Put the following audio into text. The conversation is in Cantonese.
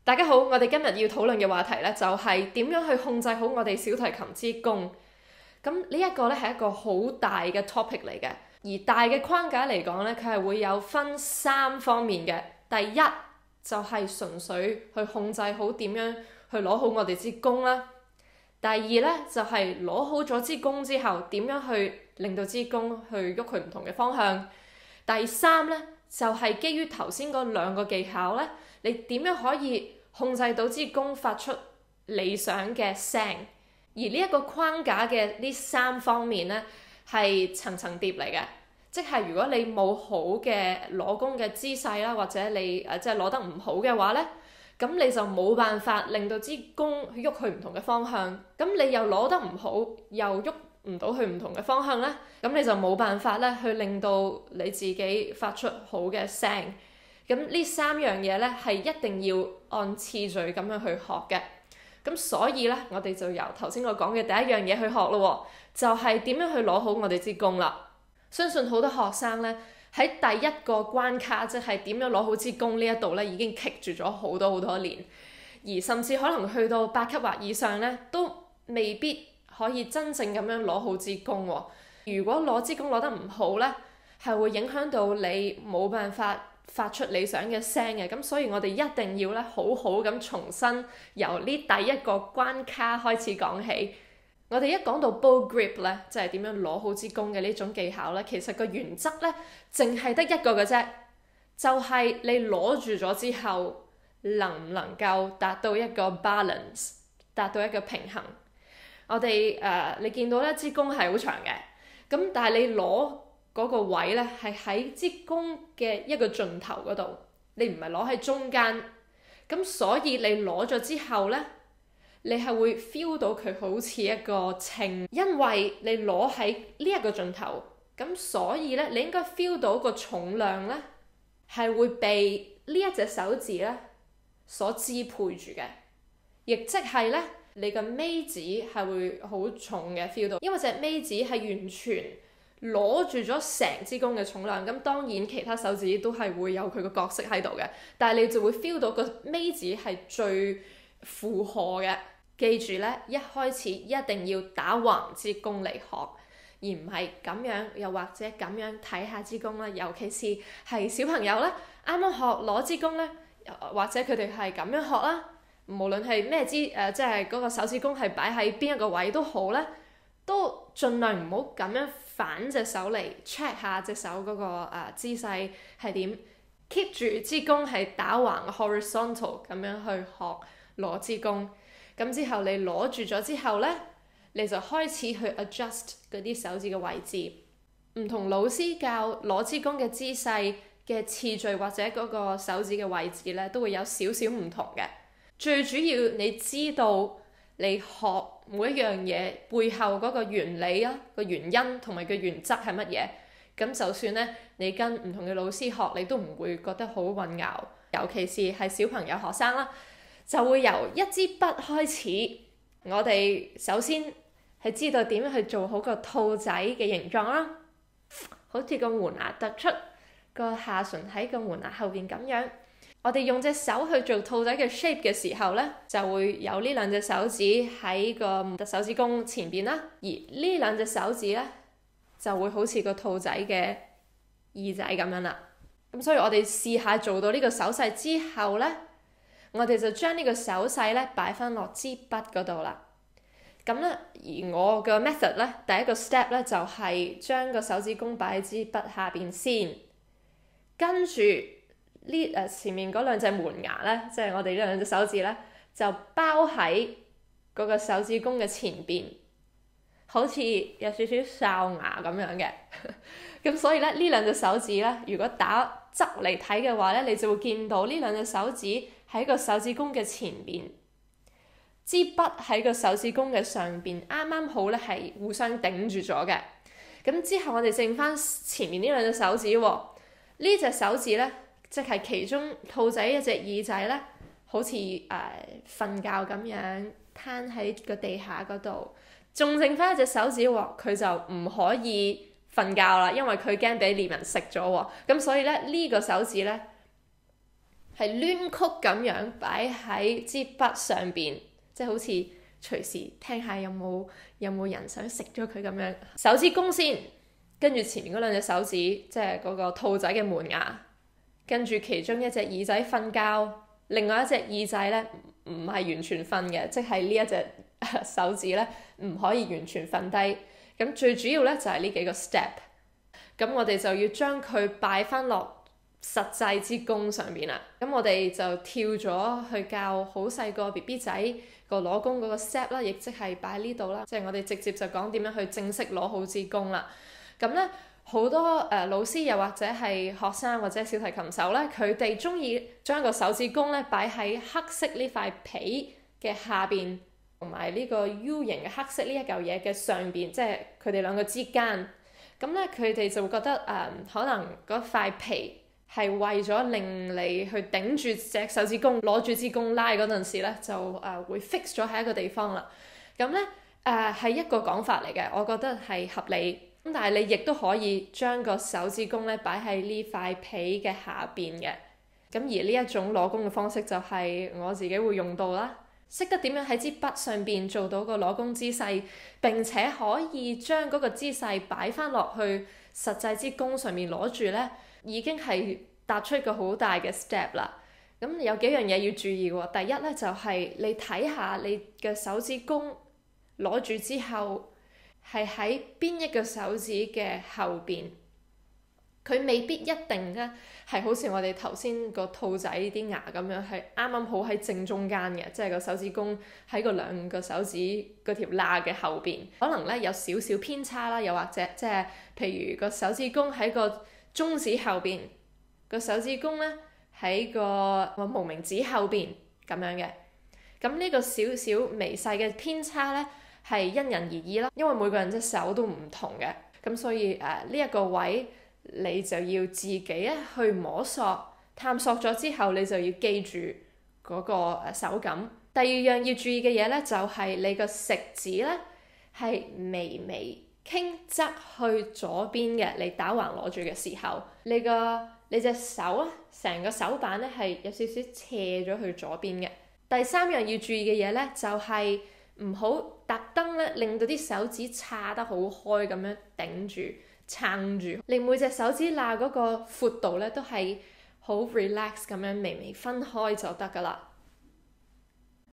大家好，我哋今日要討論嘅話題呢，就係點樣去控制好我哋小提琴之弓。咁呢一個呢係一個好大嘅 topic 嚟嘅，而大嘅框架嚟講呢，佢係會有分3方面嘅。第一就係純粹去控制好點樣去攞好我哋支弓啦。第二呢，就係攞好咗支弓之後，點樣去令到支弓去喐佢唔同嘅方向。第三呢，就係基於頭先嗰2個技巧呢，你點樣可以控制到支弓發出理想嘅聲？而呢一個框架嘅呢3方面呢，係層層疊嚟嘅，即係如果你冇好嘅攞弓嘅姿勢啦，或者你即係攞得唔好嘅話呢，咁你就冇辦法令到支弓喐去唔同嘅方向。咁你又攞得唔好，又喐唔到去唔同嘅方向呢，咁你就冇辦法咧去令到你自己發出好嘅聲。咁呢3樣嘢咧係一定要按次序咁樣去學嘅。咁所以咧，我哋就由頭先我講嘅第一樣嘢去學咯，就係點樣去攞好我哋支弓啦。相信好多學生咧喺第一個關卡，即係點樣攞好支弓呢一度咧，已經棘住咗好多年，而甚至可能去到8級或以上咧，都未必可以真正咁樣攞好支弓喎。如果攞支弓攞得唔好咧，係會影響到你冇辦法發出理想嘅聲嘅。咁所以我哋一定要咧好好咁重新由呢第一個關卡開始講起。我哋一講到 bow grip 咧，即係點樣攞好支弓嘅呢種技巧咧，其實個原則咧淨係得一個嘅啫，就係你攞住咗之後能唔能夠達到一個 balance， 達到一個平衡。我哋你見到咧支弓係好長嘅，咁但係你攞嗰個位咧係喺支弓嘅一個盡頭嗰度，你唔係攞喺中間，咁所以你攞咗之後咧，你係會 feel 到佢好似一個稱，因為你攞喺呢一個盡頭，咁所以咧你應該 feel 到個重量咧係會被呢一隻手指咧所支配住嘅，亦即係咧你個尾指係會好重嘅 feel 到，因為隻尾指係完全攞住咗成支弓嘅重量。咁當然其他手指都係會有佢個角色喺度嘅，但係你就會 feel 到個尾指係最負荷嘅。記住咧，一開始一定要打橫支弓嚟學，而唔係咁樣，又或者咁樣睇下支弓啦。尤其是係小朋友咧，啱啱學攞支弓咧，或者佢哋係咁樣學啦。無論係咩即係嗰個手指弓係擺喺邊一個位都好咧，都盡量唔好咁樣反隻手嚟 check 下隻手嗰個姿勢係點。keep 住支弓係打橫 horizontal 咁樣去學攞支弓。咁之後你攞住咗之後咧，你就開始去 adjust 嗰啲手指嘅位置。唔同老師教攞支弓嘅姿勢嘅次序或者嗰個手指嘅位置咧，都會有少少唔同嘅。最主要你知道你學每一樣嘢背後嗰個原理啊、個原因同埋個原則係乜嘢，咁就算咧你跟唔同嘅老師學，你都唔會覺得好混淆。尤其是係小朋友學生啦，就會由一支筆開始。我哋首先係知道點樣去做好個兔仔嘅形狀啦，好似個門牙突出，個下唇喺個門牙後邊咁樣。我哋用隻手去做兔仔嘅 shape 嘅時候咧，就會有呢2隻手指喺個手指弓前邊啦，而呢2隻手指咧就會好似個兔仔嘅耳仔咁樣啦。咁所以我哋試下做到呢個手勢之後咧，我哋就將呢個手勢咧擺翻落支筆嗰度啦。咁咧，而我嘅 method 咧，第一個 step 咧就係將個手指弓擺喺支筆下邊先，跟住前面嗰2隻門牙咧，即係我哋呢2隻手指咧，就包喺嗰個手指弓嘅前邊，好似有少少哨牙咁樣嘅。咁所以咧，呢2隻手指咧，如果打側嚟睇嘅話咧，你就會見到呢2隻手指喺個手指弓嘅前邊，支筆喺個手指弓嘅上邊，啱啱好咧係互相頂住咗嘅。咁之後我哋剩翻前面呢2隻手指喎，呢隻手指咧，即係其中兔仔一隻耳仔咧，好似瞓覺咁樣攤喺個地下嗰度，仲剩翻一隻手指喎，佢就唔可以瞓覺啦，因為佢驚俾獵人食咗喎。咁所以咧，呢個手指咧係攣曲咁樣擺喺支筆上邊，即係好似隨時聽下有冇人想食咗佢咁樣。手指公先，跟住前面嗰兩隻手指，即係嗰個兔仔嘅門牙，跟住其中一隻耳仔瞓覺，另外一隻耳仔咧唔係完全瞓嘅，即係呢一隻手指咧唔可以完全瞓低。咁最主要咧就係呢幾個 step， 咁我哋就要將佢擺翻落實際之弓上面啦。咁我哋就跳咗去教好細個 BB 仔個攞弓嗰個 step 啦，亦即係擺呢度啦。即係我哋直接就講點樣去正式攞好支弓啦。咁咧好多老師又或者係學生或者小提琴手咧，佢哋中意將個手指弓咧擺喺黑色呢塊皮嘅下邊，同埋呢個 U 型嘅黑色呢一嚿嘢嘅上邊，即係佢哋兩個之間。咁咧佢哋就會覺得可能嗰塊皮係為咗令你去頂住隻手指弓，攞住支弓拉嗰陣時咧，就會 fix 咗喺一個地方啦。咁咧係一個講法嚟嘅，我覺得係合理。咁但係你亦都可以將個手指弓咧擺喺呢塊皮嘅下邊嘅。咁而呢一種攞弓嘅方式就係我自己會用到啦。識得點樣喺支筆上邊做到個攞弓姿勢，並且可以將嗰個姿勢擺翻落去實際支弓上面攞住咧，已經係踏出一個好大嘅 step 啦。咁有幾樣嘢要注意喎。第一咧就係你睇下你嘅手指弓攞住之後係喺邊一個手指嘅後邊，佢未必一定咧係好似我哋頭先個兔仔啲牙咁樣係啱啱好喺正中間嘅，即係個手指弓喺個兩個手指嗰條罅嘅後邊，可能咧有少少偏差啦，又或者即係譬如個手指弓喺個中指後邊，個手指弓咧喺個無名指後邊咁樣嘅。咁呢個少少微細嘅偏差咧係因人而異啦，因為每個人隻手都唔同嘅，咁所以呢一個位你就要自己咧去摸索探索咗之後，你就要記住嗰個手感。第二樣要注意嘅嘢咧就係你個食指咧係微微傾側去左邊嘅，你打橫攞住嘅時候，你隻手啊成個手板咧係有少少斜咗去左邊嘅。第三樣要注意嘅嘢咧就係唔好特登咧令到啲手指叉得好開咁樣頂住撐住，令每隻手指罅嗰個闊度咧都係好 relax 咁樣微微分開就得噶啦。